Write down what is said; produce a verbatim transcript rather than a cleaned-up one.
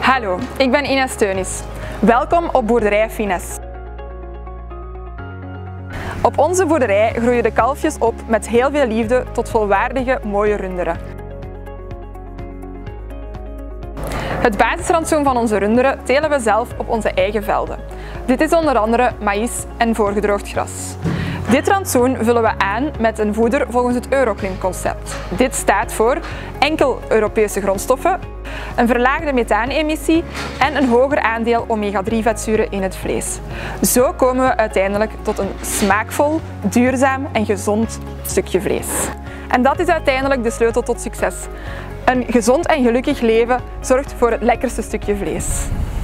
Hallo, ik ben Ines Teunis. Welkom op boerderij Fines. Op onze boerderij groeien de kalfjes op met heel veel liefde tot volwaardige, mooie runderen. Het basisrantsoen van onze runderen telen we zelf op onze eigen velden. Dit is onder andere maïs en voorgedroogd gras. Dit rantsoen vullen we aan met een voeder volgens het Euroclim-concept. Dit staat voor enkel Europese grondstoffen, een verlaagde methaanemissie en een hoger aandeel omega drie vetzuren in het vlees. Zo komen we uiteindelijk tot een smaakvol, duurzaam en gezond stukje vlees. En dat is uiteindelijk de sleutel tot succes. Een gezond en gelukkig leven zorgt voor het lekkerste stukje vlees.